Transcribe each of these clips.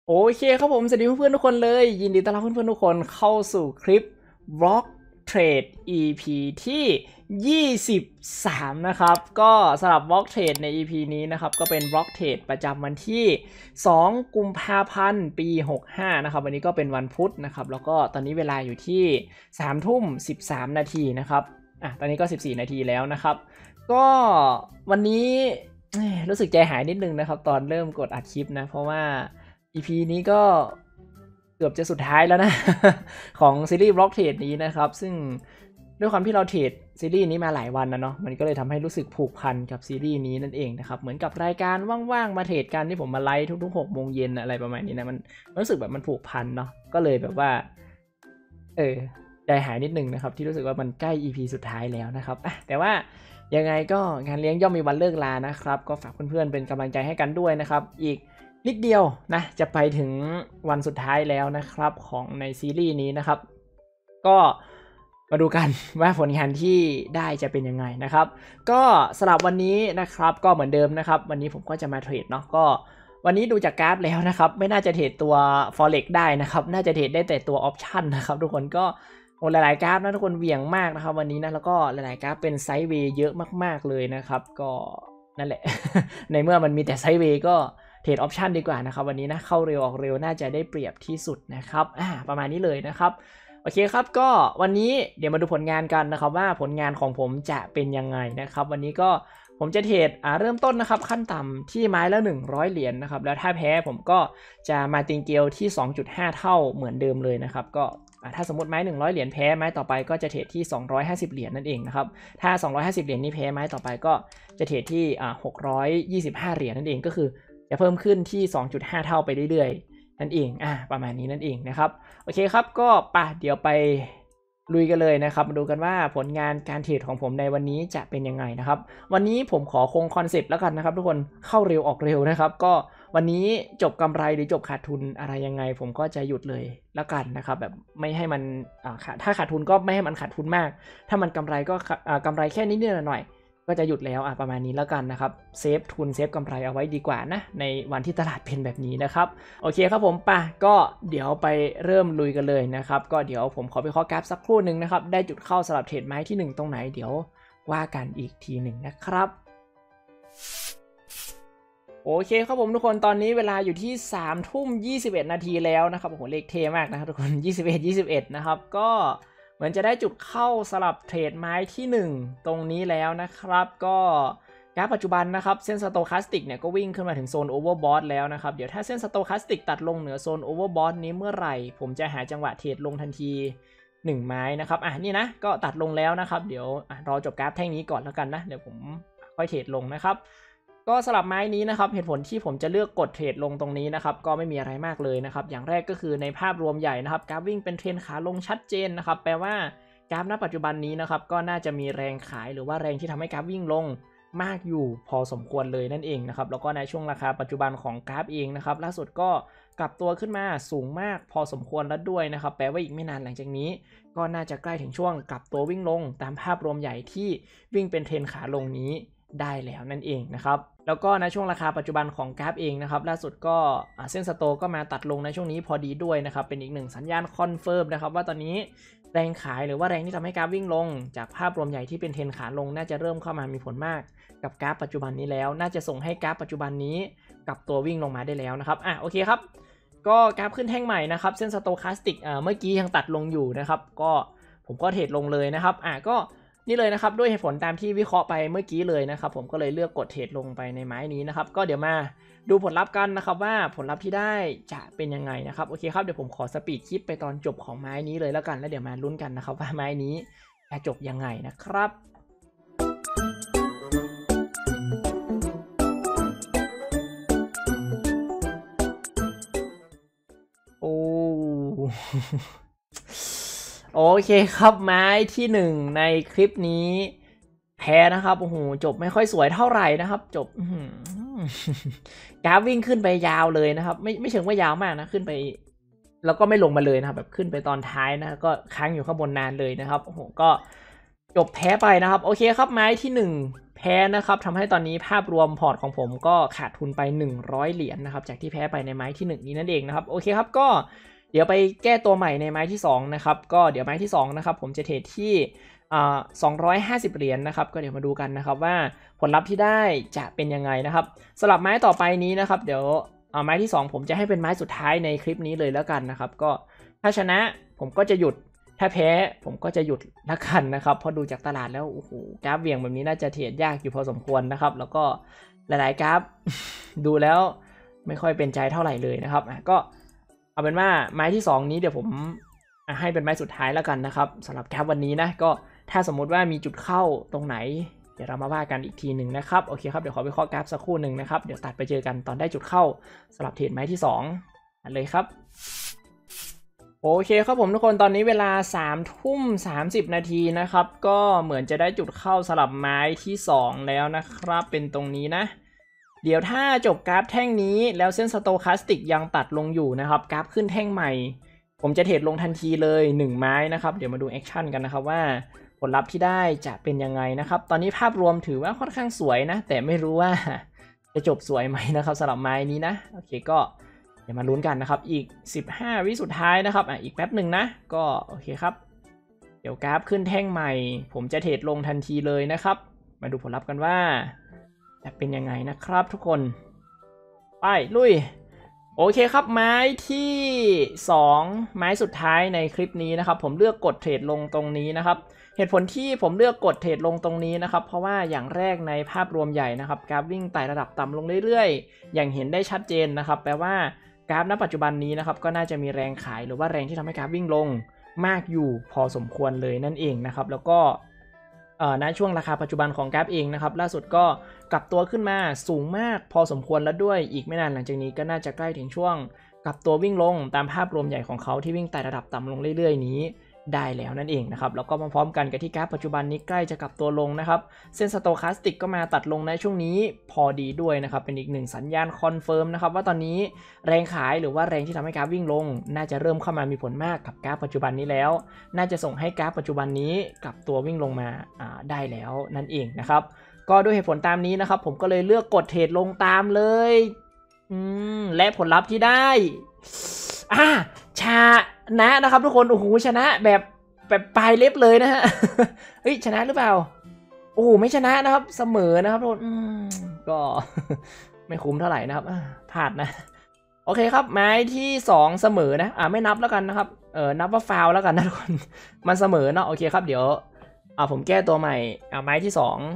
โอเคครับผมสวัสดีเพื่อนๆทุกคนเลยยินดีต้อนรับเพื่อนๆทุกคนเข้าสู่คลิป Block Trade EP ที่23นะครับก็สำหรับ Block Trade ใน EP นี้นะครับก็เป็น Block Trade ประจำวันที่2กุมภาพันธ์ปี65นะครับวันนี้ก็เป็นวันพุธนะครับแล้วก็ตอนนี้เวลาอยู่ที่3ทุ่ม13นาทีนะครับตอนนี้ก็14นาทีแล้วนะครับก็วันนี้รู้สึกใจหายนิดนึงนะครับตอนเริ่มกดอัดคลิปนะเพราะว่าEP นี้ก็เกือบจะสุดท้ายแล้วนะ ของซีรีส์บล็อกเทรดนี้นะครับซึ่งด้วยความที่เราเทรดซีรีส์นี้มาหลายวันนะเนาะมันก็เลยทำให้รู้สึกผูกพันกับซีรีส์นี้นั่นเองนะครับเหมือนกับรายการว่างๆมาเทรดกันที่ผมมาไลฟ์ทุกๆ6 โมงเย็นอะไรประมาณนี้นะมันรู้สึกแบบมันผูกพันเนาะก็เลยแบบว่าใจหายนิดนึงนะครับที่รู้สึกว่ามันใกล้ EP สุดท้ายแล้วนะครับแต่ว่ายังไงก็งานเลี้ยงย่อมมีวันเลิกลานะครับก็ฝากเพื่อนๆเป็นกำลังใจให้กันด้วยนะครับอีกนิดเดียวนะจะไปถึงวันสุดท้ายแล้วนะครับของในซีรีส์นี้นะครับก็มาดูกันว่าผลงานที่ได้จะเป็นยังไงนะครับก็สำหรับวันนี้นะครับก็เหมือนเดิมนะครับวันนี้ผมก็จะมาเทรดเนาะก็วันนี้ดูจากกราฟแล้วนะครับไม่น่าจะเทรดตัว Forex ได้นะครับน่าจะเทรดได้แต่ตัว Option นะครับทุกคนก็หลายๆกราฟนะทุกคนเหวี่ยงมากนะครับวันนี้นะแล้วก็หลายๆกราฟเป็นไซด์เวย์เยอะมากๆเลยนะครับก็นั่นแหละ ในเมื่อมันมีแต่ไซด์เวย์ก็เทรดออปชันดีกว่านะครับวันนี้นะเข้าเร็วออกเร็วน่าจะได้เปรียบที่สุดนะครับประมาณนี้เลยนะครับโอเคครับก็วันนี้เดี๋ยวมาดูผลงานกันนะครับว่าผลงานของผมจะเป็นยังไงนะครับวันนี้ก็ผมจะเทรดเริ่มต้นนะครับขั้นต่ำที่ไม้ละ100เหรียญนะครับแล้วถ้าแพ้ผมก็จะมาติงเกลที่ 2.5 เท่าเหมือนเดิมเลยนะครับก็ถ้าสมมติไม้100เหรียญแพ้ไม้ต่อไปก็จะเทรดที่250เหรียญนั่นเองนะครับถ้า250เหรียญนี้แพ้ไม้ต่อไปก็จะเทรดที่625เหรียญนั่นเองก็คือจะเพิ่มขึ้นที่ 2.5 เท่าไปเรื่อยๆนั่นเองประมาณนี้นั่นเองนะครับโอเคครับก็เดี๋ยวไปลุยกันเลยนะครับมาดูกันว่าผลงานการเทรดของผมในวันนี้จะเป็นยังไงนะครับวันนี้ผมขอคงคอนเซปต์แล้วกันนะครับทุกคนเข้าเร็วออกเร็วนะครับก็วันนี้จบกำไรหรือจบขาดทุนอะไรยังไงผมก็จะหยุดเลยแล้วกันนะครับแบบไม่ให้มันถ้าขาดทุนก็ไม่ให้มันขาดทุนมากถ้ามันกำไรก็กำไรแค่นิดๆหน่อยๆก็จะหยุดแล้วประมาณนี้แล้วกันนะครับเซฟทุนเซฟกำไรเอาไว้ดีกว่านะในวันที่ตลาดเป็นแบบนี้นะครับโอเคครับผมก็เดี๋ยวไปเริ่มลุยกันเลยนะครับก็เดี๋ยวผมขอไปเคาะกราฟสักครู่หนึ่งนะครับได้จุดเข้าสำหรับเทรดไม้ที่1ตรงไหนเดี๋ยวว่ากันอีกทีหนึ่งนะครับโอเคครับผมทุกคนตอนนี้เวลาอยู่ที่3ทุ่ม21นาทีแล้วนะครับโอ้โหเลขเท่มากนะครับทุกคน21นะครับก็เหมือนจะได้จุดเข้าสลับเทรดไม้ที่1ตรงนี้แล้วนะครับก็กราฟปัจจุบันนะครับเส้นสโตแคสติกเนี่ยก็วิ่งขึ้นมาถึงโซนโอเวอร์บอทแล้วนะครับเดี๋ยวถ้าเส้นสโตแคสติกตัดลงเหนือโซนโอเวอร์บอทนี้เมื่อไหร่ผมจะหาจังหวะเทรดลงทันที1ไม้นะครับนี่นะก็ตัดลงแล้วนะครับเดี๋ยวรอจบกราฟแท่งนี้ก่อนแล้วกันนะเดี๋ยวผมค่อยเทรดลงนะครับก็สลับไม้นี้นะครับเหตุผลที่ผมจะเลือกกดเทรดลงตรงนี้นะครับก็ไม่มีอะไรมากเลยนะครับอย่างแรกก็คือในภาพรวมใหญ่นะครับกราฟวิ่งเป็นเทรนขาลงชัดเจนนะครับแปลว่ากราฟณปัจจุบันนี้นะครับก็น่าจะมีแรงขายหรือว่าแรงที่ทำให้กราฟวิ่งลงมากอยู่พอสมควรเลยนั่นเองนะครับแล้วก็ในช่วงราคาปัจจุบันของกราฟเองนะครับล่าสุดก็กลับตัวขึ้นมาสูงมากพอสมควรแล้วด้วยนะครับแปลว่าอีกไม่นานหลังจากนี้ก็น่าจะใกล้ถึงช่วงกลับตัววิ่งลงตามภาพรวมใหญ่ที่วิ่งเป็นเทรนขาลงนี้ได้แล้วนั่นเองนะครับแล้วก็ในช่วงราคาปัจจุบันของกราฟเองนะครับล่าสุดก็เส้นสโตก็มาตัดลงในช่วงนี้พอดีด้วยนะครับเป็นอีกหนึ่งสัญญาณคอนเฟิร์มนะครับว่าตอนนี้แรงขายหรือว่าแรงที่ทำให้กราฟวิ่งลงจากภาพรวมใหญ่ที่เป็นเทรนขาลงน่าจะเริ่มเข้ามามีผลมากกับกราฟปัจจุบันนี้แล้วน่าจะส่งให้กราฟปัจจุบันนี้กลับตัววิ่งลงมาได้แล้วนะครับโอเคครับก็กราฟขึ้นแท่งใหม่นะครับเส้นสโตแคสติกเมื่อกี้ยังตัดลงอยู่นะครับก็ผมก็เทรดลงเลยนะครับก็นี่เลยนะครับด้วยเหตุผลตามที่วิเคราะห์ไปเมื่อกี้เลยนะครับผมก็เลยเลือกกดเทรดลงไปในไม้นี้นะครับก็เดี๋ยวมาดูผลลัพธ์กันนะครับว่าผลลัพธ์ที่ได้จะเป็นยังไงนะครับโอเคครับเดี๋ยวผมขอสปีดคลิปไปตอนจบของไม้นี้เลยแล้วกันแล้วเดี๋ยวมาลุ้นกันนะครับว่าไม้นี้จะจบยังไงนะครับโอ้ โอเคครับไม้ที่1ในคลิปนี้แพ้นะครับโอ้โหจบไม่ค่อยสวยเท่าไหร่นะครับจบกราฟวิ่งขึ้นไปยาวเลยนะครับไม่เชิงว่ายาวมากนะขึ้นไปแล้วก็ไม่ลงมาเลยนะครับแบบขึ้นไปตอนท้ายนะก็ค้างอยู่ข้างบนนานเลยนะครับโอ้โหก็จบแพ้ไปนะครับโอเคครับไม้ที่แพ้นะครับทำให้ตอนนี้ภาพรวมพอร์ตของผมก็ขาดทุนไป100เหรียญนะครับจากที่แพ้ไปในไม้ที่1นี้นั่นเองนะครับโอเคครับก็เดี๋ยวไปแก้ตัวใหม่ในไม้ที่2นะครับก็เดี๋ยวไม้ที่2นะครับผมจะเทรดที่250เหรียญนะครับก็เดี๋ยวมาดูกันนะครับว่าผลลัพธ์ที่ได้จะเป็นยังไงนะครับสำหรับไม้ต่อไปนี้นะครับเดี๋ยวไม้ที่2ผมจะให้เป็นไม้สุดท้ายในคลิปนี้เลยแล้วกันนะครับก็ถ้าชนะผมก็จะหยุดถ้าแพ้ผมก็จะหยุดละกันนะครับเพราะดูจากตลาดแล้วโอ้โหกราฟเบี่ยงแบบนี้น่าจะเทรดยากอยู่พอสมควรนะครับแล้วก็หลายๆกราฟ ดูแล้วไม่ค่อยเป็นใจเท่าไหร่เลยนะครับก็เอาเป็นว่าไม้ที่2นี้เดี๋ยวผมให้เป็นไม้สุดท้ายแล้วกันนะครับสำหรับกราฟวันนี้นะก็ถ้าสมมุติว่ามีจุดเข้าตรงไหนเดี๋ยวเรามาว่ากันอีกทีหนึ่งนะครับโอเคครับเดี๋ยวขอไปเคาะกราฟสักครู่หนึ่งนะครับเดี๋ยวตัดไปเจอกันตอนได้จุดเข้าสำหรับเทรดไม้ที่2เลยครับโอเคครับผมทุกคนตอนนี้เวลา3:30 นาทีนะครับก็เหมือนจะได้จุดเข้าสลับไม้ที่2แล้วนะครับเป็นตรงนี้นะเดี๋ยวถ้าจบกราฟแท่งนี้แล้วเส้นสโตคาสติกยังตัดลงอยู่นะครับกราฟขึ้นแท่งใหม่ผมจะเทรดลงทันทีเลย1ไม้นะครับเดี๋ยวมาดูแอคชั่นกันนะครับว่าผลลัพธ์ที่ได้จะเป็นยังไงนะครับตอนนี้ภาพรวมถือว่าค่อนข้างสวยนะแต่ไม่รู้ว่าจะจบสวยไหมนะครับสำหรับไม้นี้นะโอเคก็เดี๋ยวมาลุ้นกันนะครับอีก15วิสุดท้ายนะครับอีกแป๊บหนึ่งนะก็โอเคครับเดี๋ยวกราฟขึ้นแท่งใหม่ผมจะเทรดลงทันทีเลยนะครับมาดูผลลัพธ์กันว่าจะเป็นยังไงนะครับทุกคนไปลุยโอเคครับไม้ที่2ไม้สุดท้ายในคลิปนี้นะครับผมเลือกกดเทรดลงตรงนี้นะครับเหตุผลที่ผมเลือกกดเทรดลงตรงนี้นะครับเพราะว่าอย่างแรกในภาพรวมใหญ่นะครับกราฟวิ่งไต่ระดับต่ำลงเรื่อยๆอย่างเห็นได้ชัดเจนนะครับแปลว่ากราฟณปัจจุบันนี้นะครับก็น่าจะมีแรงขายหรือว่าแรงที่ทำให้กราฟวิ่งลงมากอยู่พอสมควรเลยนั่นเองนะครับแล้วก็ณช่วงราคาปัจจุบันของกราฟเองนะครับล่าสุดก็กลับตัวขึ้นมาสูงมากพอสมควรแล้วด้วยอีกไม่นานหลังจากนี้ก็น่าจะใกล้ถึงช่วงกลับตัววิ่งลงตามภาพรวมใหญ่ของเขาที่วิ่งไต่ระดับต่ำลงเรื่อยๆนี้ได้แล้วนั่นเองนะครับแล้วก็มาพร้อมกันกับที่กราฟปัจจุบันนี้ใกล้จะกลับตัวลงนะครับเส้นสโตคาสติกก็มาตัดลงในช่วงนี้พอดีด้วยนะครับเป็นอีกหนึ่งสัญญาณคอนเฟิร์มนะครับว่าตอนนี้แรงขายหรือว่าแรงที่ทำให้กราฟวิ่งลงน่าจะเริ่มเข้ามามีผลมากกับกราฟปัจจุบันนี้แล้วน่าจะส่งให้กราฟปัจจุบันนี้กลับตัววิ่งลงมาได้แล้วนั่นเองนะครับก็ด้วยเหตุผลตามนี้นะครับผมก็เลยเลือกกดเทรดลงตามเลยและผลลัพธ์ที่ได้ชนะครับทุกคนโอ้โหชนะแบบปลายเล็บเลยนะฮะ เฮ้ยชนะหรือเปล่าโอ้ไม่ชนะนะครับเสมอนะครับทุกคนก็ ไม่คุ้มเท่าไหร่นะครับพลาดนะโอเคครับไม้ที่2เสมอนะไม่นับแล้วกันนะครับนับว่าฟาวแล้วกันนะทุกคนมันเสมอเนาะโอเคครับเดี๋ยวผมแก้ตัวใหม่ไม้ที่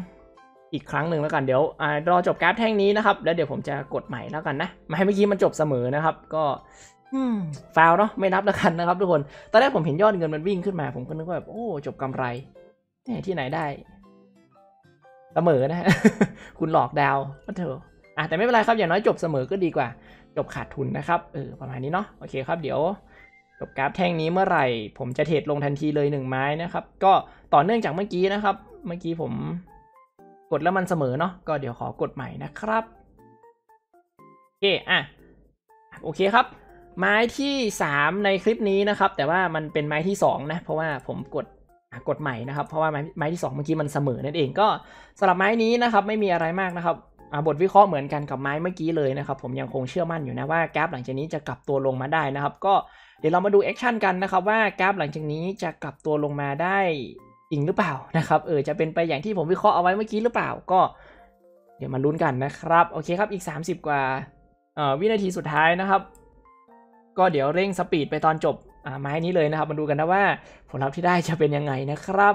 2อีกครั้งหนึ่งแล้วกันเดี๋ยวรอจบกราฟแท่งนี้นะครับแล้วเดี๋ยวผมจะกดใหม่แล้วกันนะไม้เมื่อกี้มันจบเสมอนะครับก็ฟาวเนาะไม่นับแล้วกันนะครับทุกคนตอนแรกผมเห็นยอดเงินมันวิ่งขึ้นมาผมก็นึกว่าแบบโอ้จบกำไรที่ไหนได้เสมอนะฮะ คุณหลอกดาวก็เถอะแต่ไม่เป็นไรครับอย่างน้อยจบเสมอก็ดีกว่าจบขาดทุนนะครับประมาณนี้เนาะโอเคครับเดี๋ยวจบกราฟแท่งนี้เมื่อไหร่ผมจะเทรดลงทันทีเลย1ไม้นะครับก็ต่อเนื่องจากเมื่อกี้นะครับเมื่อกี้ผมกดแล้วมันเสมอเนาะก็เดี๋ยวขอกดใหม่นะครับโอเคโอเคครับไม้ที่3ในคลิปนี้นะครับแต่ว่ามันเป็นไม้ที่2นะเพราะว่าผมกดใหม่นะครับเพราะว่าไม้ที่2เมื่อกี้มันเสมอนั่นเองก็สำหรับไม้นี้นะครับไม่มีอะไรมากนะครับบทวิเคราะห์เหมือนกันกับไม้เมื่อกี้เลยนะครับผมยังคงเชื่อมั่นอยู่นะว่ากราฟหลังจากนี้จะกลับตัวลงมาได้นะครับก็เดี๋ยวเรามาดูแอคชั่นกันนะครับว่ากราฟหลังจากนี้จะกลับตัวลงมาได้จริงหรือเปล่านะครับจะเป็นไปอย่างที่ผมวิเคราะห์เอาไว้เมื่อกี้หรือเปล่าก็เดี๋ยวมาลุ้นกันนะครับโอเคครับอีก30กว่าวินาทีสุดท้ายนะครับก็เดี๋ยวเร่งสปีดไปตอนจบไม้นี้เลยนะครับมาดูกันนะว่าผลลัพธ์ที่ได้จะเป็นยังไงนะครับ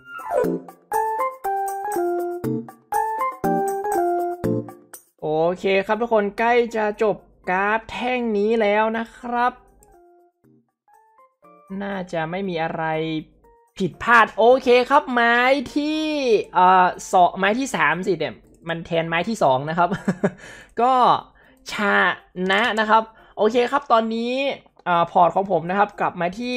โอเคครับทุกคนใกล้จะจบกราฟแท่งนี้แล้วนะครับน่าจะไม่มีอะไรผิดพลาดโอเคครับไม้ที่ไม้ที่3สิเนี่ยมันแทนไม้ที่2นะครับ ก็ชนะครับโอเคครับตอนนี้พอร์ตของผมนะครับกลับมาที่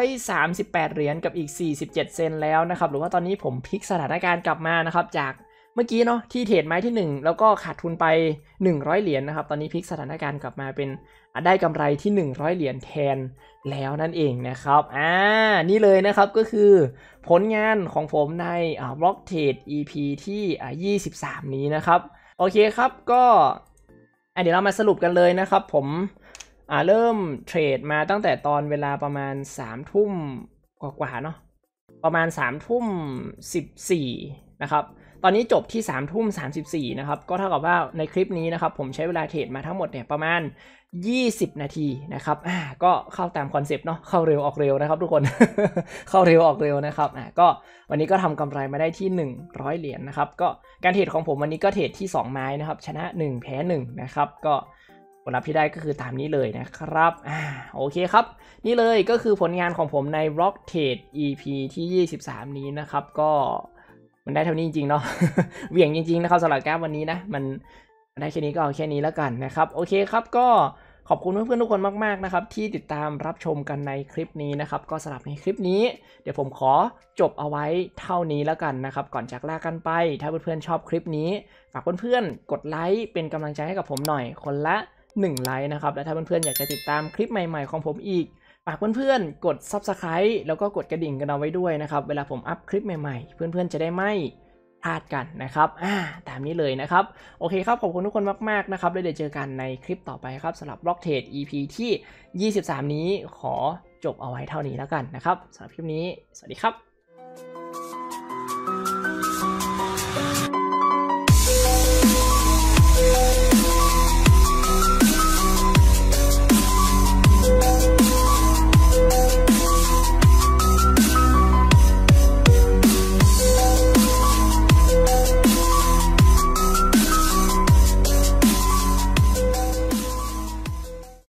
2,738 เหรียญกับอีก47เซนแล้วนะครับหรือว่าตอนนี้ผมพลิกสถานการณ์กลับมานะครับจากมื่อกี้เนาะที่เทรดไม้ที่1แล้วก็ขาดทุนไป100เหรียญนะครับตอนนี้พลิกสถานการณ์กลับมาเป็นได้กำไรที่100เหรียญแทนแล้วนั่นเองนะครับนี่เลยนะครับก็คือผลงานของผมในBlock Trade EP ที่23นี้นะครับโอเคครับก็เดี๋ยวเรามาสรุปกันเลยนะครับผมเริ่มเทรดมาตั้งแต่ตอนเวลาประมาณ3 ทุ่มกว่าๆเนาะประมาณ3 ทุ่ม 14นะครับตอนนี้จบที่3 ทุ่ม 34นะครับก็เท่ากับว่าในคลิปนี้นะครับผมใช้เวลาเทรดมาทั้งหมดเนี่ยประมาณ20 นาทีนะครับก็เข้าตามคอนเซปต์เนาะเข้าเร็วออกเร็วนะครับทุกคน เข้าเร็วออกเร็วนะครับก็วันนี้ก็ทำกำไรมาได้ที่100เหรียญนะครับก็การเทรดของผมวันนี้ก็เทรดที่2ไม้นะครับชนะ1แพ้1นะครับก็ผลลัพธ์ที่ได้ก็คือตามนี้เลยนะครับโอเคครับนี่เลยก็คือผลงานของผมใน Block Trade EP ที่23นี้นะครับก็มันได้เท่านี้จริงๆเนาะ เหวี่ยงจริงๆนะครับสำหรับกราฟวันนี้นะมันได้แค่นี้ก็เอาแค่นี้แล้วกันนะครับโอเคครับก็ขอบคุณเพื่อนๆทุกคนมากๆนะครับที่ติดตามรับชมกันในคลิปนี้นะครับก็สำหรับในคลิปนี้เดี๋ยวผมขอจบเอาไว้เท่านี้แล้วกันนะครับก่อนจากลากันไปถ้าเพื่อนๆชอบคลิปนี้ฝากเพื่อนๆกดไลค์เป็นกำลังใจให้กับผมหน่อยคนละ1ไลค์นะครับและถ้าเพื่อนๆอยากจะติดตามคลิปใหม่ๆของผมอีกฝากเพื่อนๆกด Subscribe แล้วก็กดกระดิ่งกันเอาไว้ด้วยนะครับเวลาผมอัพคลิปใหม่ๆเพื่อนๆจะได้ไม่พลาดกันนะครับตามนี้เลยนะครับโอเคครับขอบคุณทุกคนมากๆนะครับแล้วเดี๋ยวเจอกันในคลิปต่อไปครับสำหรับ Block Trade EP ที่23นี้ขอจบเอาไว้เท่านี้แล้วกันนะครับสำหรับคลิปนี้สวัสดีครับ